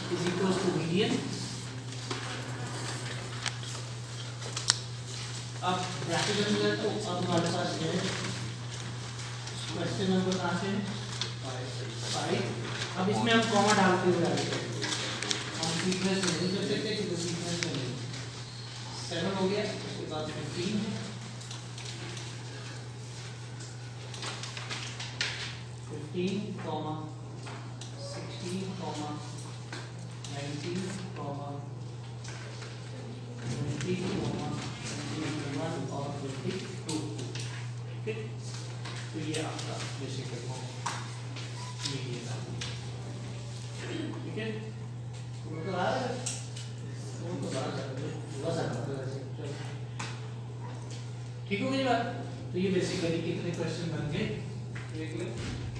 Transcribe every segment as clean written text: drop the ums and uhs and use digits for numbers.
Is equal to median. अब bracket अंदर तो अब हमारे पास है क्वेश्चन नंबर कहाँ से 5। अब इसमें हम कॉमा डालते हुए आगे हम सीक्वेंस में नहीं कर सकते क्योंकि सीक्वेंस में नहीं। 7 हो गया, उसके बाद 15 है, 15, 16, 19, 20, 21 और 22। ठीक है, तो ये आपका बेसिक मीडियन है। ठीक है, तो आ रहा है वो तो बड़ा ठीक हो गई बात। तो ये बेसिकली कितने क्वेश्चन बन गए देख ले।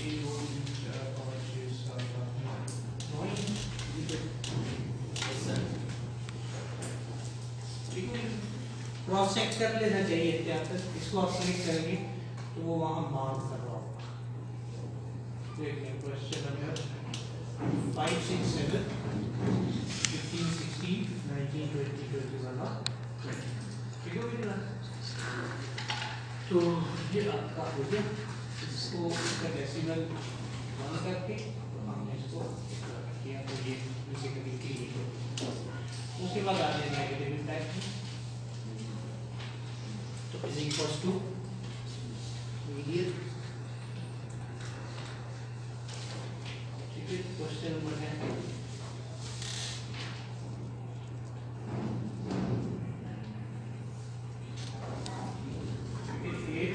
क्रॉस चेक कर लेना चाहिए क्या तक इसको आप सेलेक्ट करेंगे तो वो वहां मार्क कर रहा होगा। देख लें क्वेश्चन नंबर 5, 6, 7, 15, 16, 19, 20, 21 और 20। ठीक हो गया। तो ये आपका हो गया। इसको इसका डेसिमल 1 करके तो हमने इसको किया तो ये बेसिकली क्लियर हो। उसके बाद आ जाए नेगेटिव इम्पैक्ट तो इज इक्वल्स टू मीडियन। ठीक है, क्वेश्चन नंबर है 8।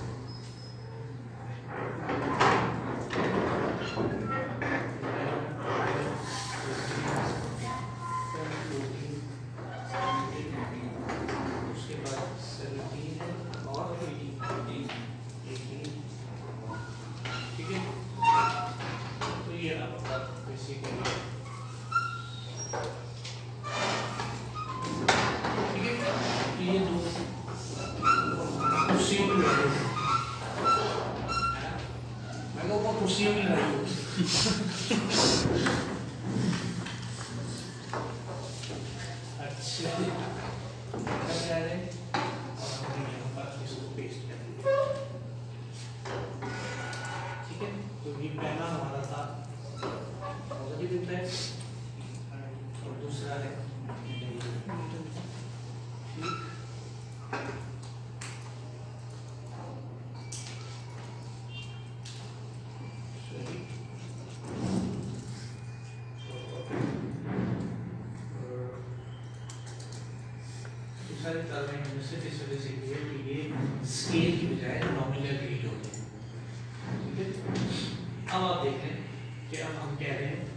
स्केल की बजाय नॉमिनल रीड होते हैं। ठीक है, अब आप देख रहे हैं कि अब हम कह रहे हैं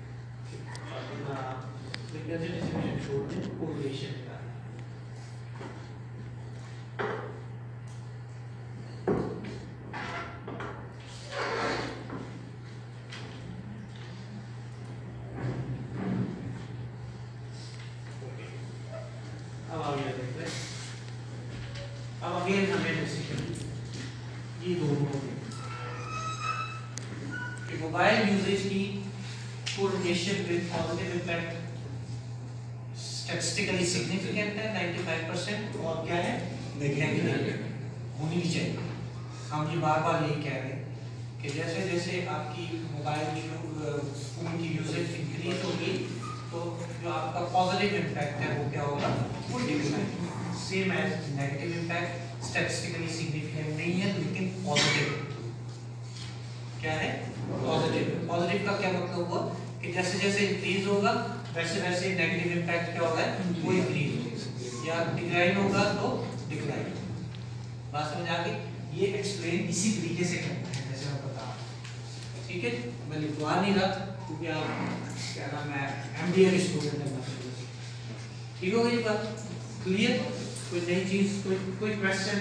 फ्रीक्वेंसी छोड़ दें कोरिलेशन निकालें। अब आप ये देख रहे हैं, अब अगेन हमें ये दोनों मोबाइल यूजेज की correlation with positive impact statistically significant है 95% और क्या है नेगेटिव होनी भी चाहिए। हम ये बार बार यही कह रहे हैं कि जैसे जैसे आपकी मोबाइल की फोन की यूजेज इंक्रीज होगी तो जो आपका पॉजिटिव इम्पैक्ट है वो क्या होगा, वो decline. Same as negative impact statistically significant नहीं है लेकिन पॉजिटिव क्या है, पॉजिटिव। पॉजिटिव का क्या मतलब हुआ कि जैसे जैसे इंक्रीज होगा वैसे वैसे नेगेटिव इम्पैक्ट क्या होगा, वो इंक्रीज होगा, या डिक्लाइन होगा तो डिक्लाइन। बात समझ आ गई? ये एक्सप्लेन इसी तरीके से करना है जैसे मैं बता रहा हूं। ठीक है, मैं लिखवा नहीं रहा क्योंकि आप क्या नाम है एमबीए के स्टूडेंट हैं। ठीक हो गई बात, क्लियर? कोई नई चीज, कोई क्वेश्चन?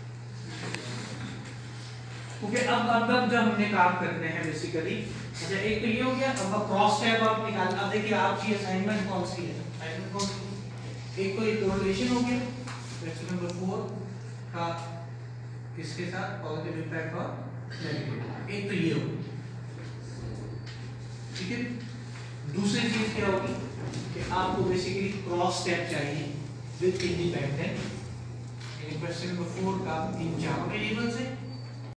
ओके, अब जब हमने काम करने हैं बेसिकली, अच्छा एक तो ये हो गया। अब क्रॉस टैब आप निकाल, अब देखिए आपकी असाइनमेंट कौन सी है, असाइनमेंट कौन सी? एक तो ये कोरिलेशन हो गया क्वेश्चन नंबर 4 का, किसके साथ, पॉजिटिव इम्पैक्ट और नेगेटिव। एक तो ये हो, ठीक है। दूसरी चीज क्या होगी कि आपको बेसिकली क्रॉस स्टेप चाहिए विद इंडिपेंडेंट। क्वेश्चन नंबर 4 का 3 4 वेरिएबल्स है